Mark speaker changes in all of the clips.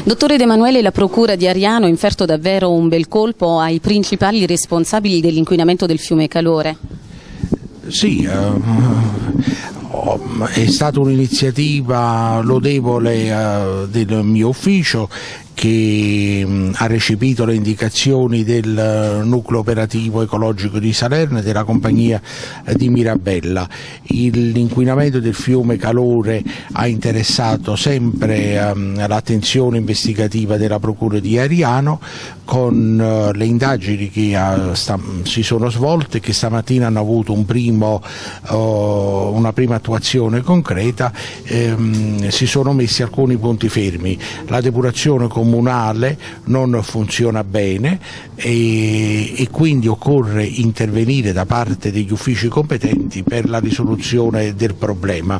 Speaker 1: Dottore De Emanuele, la procura di Ariano ha inferto davvero un bel colpo ai principali responsabili dell'inquinamento del fiume Calore.
Speaker 2: Sì, è stata un'iniziativa lodevole del mio ufficio che ha recepito le indicazioni del nucleo operativo ecologico di Salerno e della compagnia di Mirabella. L'inquinamento del fiume Calore ha interessato sempre l'attenzione investigativa della procura di Ariano, con le indagini che si sono svolte, che stamattina hanno avuto una prima attuazione concreta. Si sono messi alcuni punti fermi. La depurazione comunale non funziona bene e quindi occorre intervenire da parte degli uffici competenti per la risoluzione del problema.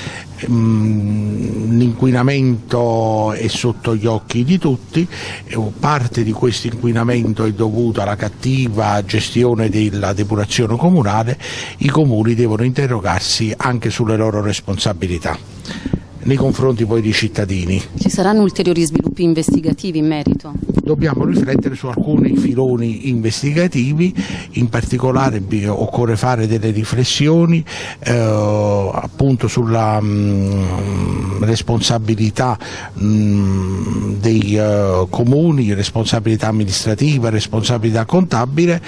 Speaker 2: L'inquinamento è sotto gli occhi di tutti, parte di questo inquinamento è dovuto alla cattiva gestione della depurazione comunale. I comuni devono interrogarsi anche sulle loro responsabilità nei confronti poi dei cittadini.
Speaker 1: Ci saranno ulteriori sviluppi investigativi in merito?
Speaker 2: Dobbiamo riflettere su alcuni filoni investigativi, in particolare occorre fare delle riflessioni appunto sulla responsabilità dei comuni, responsabilità amministrativa, responsabilità contabile,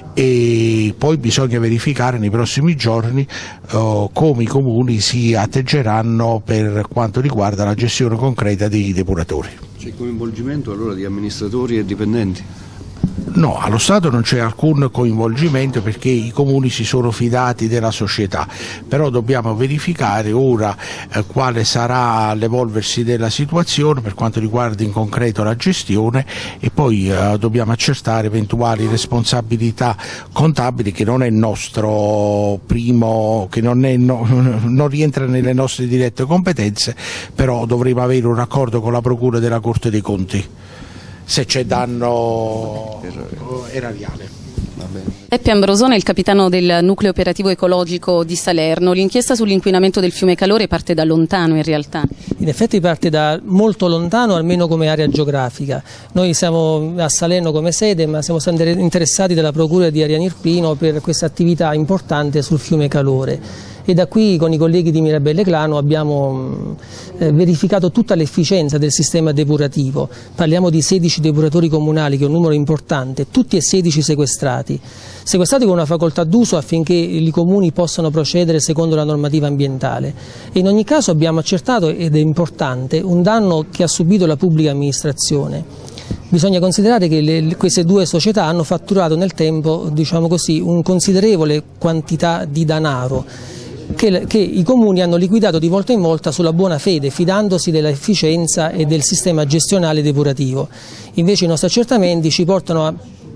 Speaker 2: e poi bisogna verificare nei prossimi giorni come i comuni si atteggeranno per quanto riguarda la gestione concreta dei depuratori.
Speaker 3: C'è coinvolgimento allora di amministratori e dipendenti?
Speaker 2: No, allo Stato non c'è alcun coinvolgimento perché i comuni si sono fidati della società, però dobbiamo verificare ora quale sarà l'evolversi della situazione per quanto riguarda in concreto la gestione, e poi dobbiamo accertare eventuali responsabilità contabili, che non è nostro primo, che non rientra nelle nostre dirette competenze, però dovremo avere un accordo con la Procura della Corte dei Conti se c'è danno erariale.
Speaker 1: Peppe Ambrosone, il capitano del nucleo operativo ecologico di Salerno. L'inchiesta sull'inquinamento del fiume Calore parte da lontano in realtà.
Speaker 4: In effetti parte da molto lontano, almeno come area geografica. Noi siamo a Salerno come sede, ma siamo stati interessati dalla procura di Ariano Irpino per questa attività importante sul fiume Calore. E da qui con i colleghi di Mirabella e Clano abbiamo verificato tutta l'efficienza del sistema depurativo. Parliamo di 16 depuratori comunali, che è un numero importante, tutti e 16 sequestrati con una facoltà d'uso affinché i comuni possano procedere secondo la normativa ambientale. E in ogni caso abbiamo accertato, ed è importante, un danno che ha subito la pubblica amministrazione. Bisogna considerare che queste due società hanno fatturato nel tempo, diciamo così, un considerevole quantità di denaro che i comuni hanno liquidato di volta in volta sulla buona fede, fidandosi dell'efficienza e del sistema gestionale depurativo. Invece i nostri accertamenti ci portano a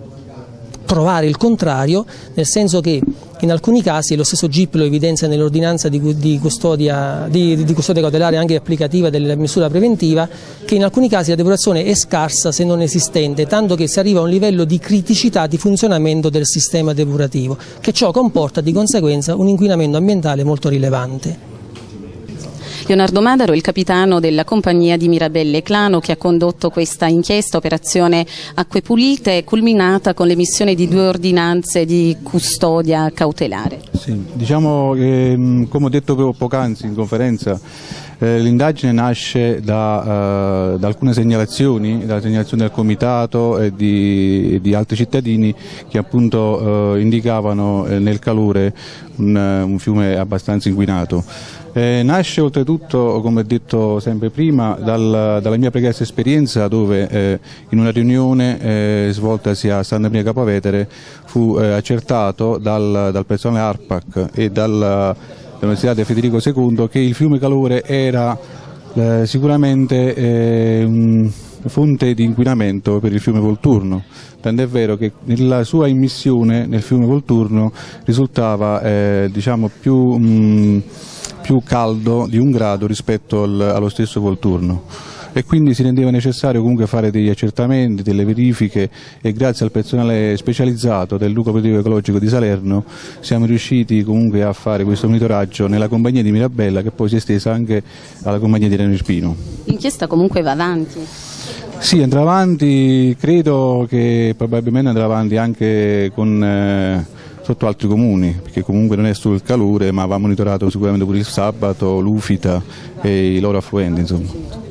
Speaker 4: provare il contrario, nel senso che in alcuni casi, lo stesso GIP lo evidenzia nell'ordinanza di custodia cautelare anche applicativa della misura preventiva, che in alcuni casi la depurazione è scarsa se non esistente, tanto che si arriva a un livello di criticità di funzionamento del sistema depurativo, che ciò comporta di conseguenza un inquinamento ambientale molto rilevante.
Speaker 1: Leonardo Madaro, il capitano della compagnia di Mirabella e Clano, che ha condotto questa inchiesta, operazione Acque Pulite, culminata con l'emissione di 2 ordinanze di custodia cautelare.
Speaker 5: Sì, diciamo che, come ho detto poc'anzi in conferenza, l'indagine nasce da alcune segnalazioni, dalla segnalazione del comitato e di altri cittadini che appunto indicavano nel Calore un fiume abbastanza inquinato. Nasce oltretutto, come ho detto sempre prima, dalla mia pregressa esperienza, dove in una riunione svoltasi a Santa Maria Capua Vetere fu accertato dal personale ARPAC e dall'Università di Federico II che il fiume Calore era sicuramente fonte di inquinamento per il fiume Volturno, tant'è vero che nella sua immissione nel fiume Volturno risultava diciamo più caldo di 1 grado rispetto allo stesso Volturno, e quindi si rendeva necessario comunque fare degli accertamenti, delle verifiche, e grazie al personale specializzato del nucleo operativo ecologico di Salerno siamo riusciti comunque a fare questo monitoraggio nella compagnia di Mirabella, che poi si è estesa anche alla compagnia di Ariano Irpino.
Speaker 1: L'inchiesta comunque va avanti.
Speaker 5: Sì, andrà avanti, credo che probabilmente andrà avanti anche sotto altri comuni, perché comunque non è solo il Calure, ma va monitorato sicuramente pure il Sabato, l'Ufita e i loro affluenti, insomma.